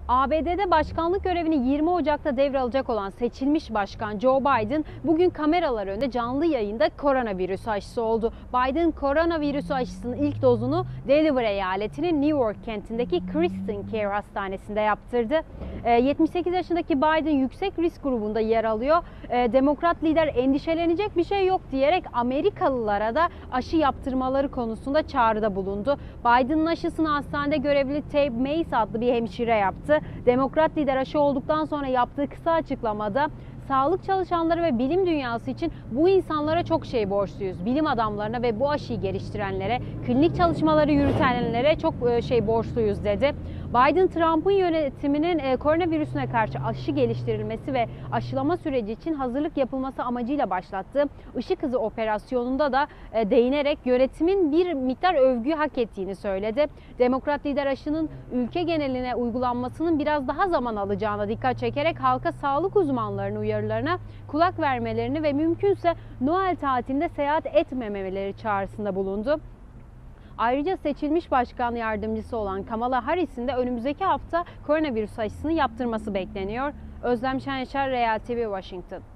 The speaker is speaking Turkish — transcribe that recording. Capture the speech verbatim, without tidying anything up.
A B D'de başkanlık görevini yirmi Ocak'ta devralacak olan seçilmiş başkan Joe Biden bugün kameralar önünde canlı yayında koronavirüs aşısı oldu. Biden koronavirüs aşısının ilk dozunu Delaware eyaletinin New York kentindeki Kristen Care Hastanesi'nde yaptırdı. yetmiş sekiz yaşındaki Biden yüksek risk grubunda yer alıyor. Demokrat lider endişelenecek bir şey yok diyerek Amerikalılara da aşı yaptırmaları konusunda çağrıda bulundu. Biden'ın aşısını hastanede görevli Tab Mace adlı bir hemşire yaptı. Demokrat lider aşı olduktan sonra yaptığı kısa açıklamada sağlık çalışanları ve bilim dünyası için bu insanlara çok şey borçluyuz. Bilim adamlarına ve bu aşıyı geliştirenlere, klinik çalışmaları yürütenlere çok şey borçluyuz dedi. Biden, Trump'ın yönetiminin koronavirüsüne karşı aşı geliştirilmesi ve aşılama süreci için hazırlık yapılması amacıyla başlattığı ışık hızı operasyonunda da değinerek yönetimin bir miktar övgüyü hak ettiğini söyledi. Demokrat lider aşının ülke geneline uygulanmasının biraz daha zaman alacağına dikkat çekerek halka sağlık uzmanlarının uyarılarına kulak vermelerini ve mümkünse Noel tatilinde seyahat etmemeleri çağrısında bulundu. Ayrıca seçilmiş başkan yardımcısı olan Kamala Harris'in de önümüzdeki hafta koronavirüs aşısını yaptırması bekleniyor. Özlem Şenşer, Real T V, Washington.